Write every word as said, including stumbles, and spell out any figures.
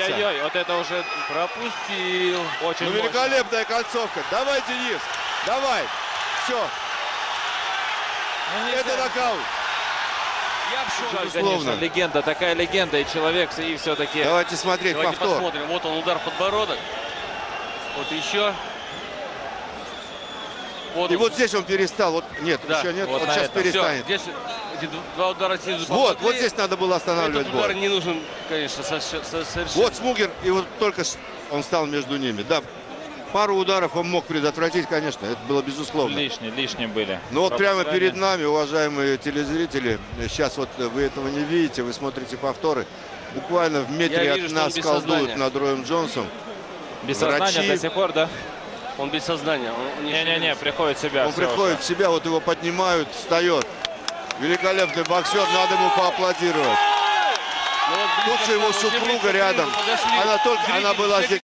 Ой-ой-ой, вот это уже пропустил. Очень ну, великолепная концовка. Давай, Денис, давай. Все. Ну, это нокаут. Я в шоке, безусловно. Конечно, легенда, такая легенда и человек, и все-таки... Давайте смотреть Давайте повтор. посмотрим. Вот он, удар в подбородок. Вот еще. Вот И он. вот здесь он перестал. Вот нет, Да, еще нет. вот Вот, на сейчас этом. перестанет. Все, здесь эти два удара снизу. Вот, попадли. вот здесь надо было останавливать Этот удар бой. не нужен, конечно, со- со- совершенно. Вот Смугер, и вот только он стал между ними. Да, пару ударов он мог предотвратить, конечно, это было безусловно. Лишние, лишние были. Но вот прямо Попадания. перед нами, уважаемые телезрители, сейчас вот вы этого не видите, вы смотрите повторы. Буквально в метре Я от вижу, что он нас без колдуют сознания. над Роем Джонсом. Без сознания Врачи. до сих пор, да? Он без сознания. Он не Не-не-не, шевелится. приходит в себя. Он всё приходит уже. в себя, вот его поднимают, встает. Великолепный боксер, надо ему поаплодировать. Ну вот близко Тут же его стало, супруга уже рядом. подошли Она только, зрители, она была все здесь.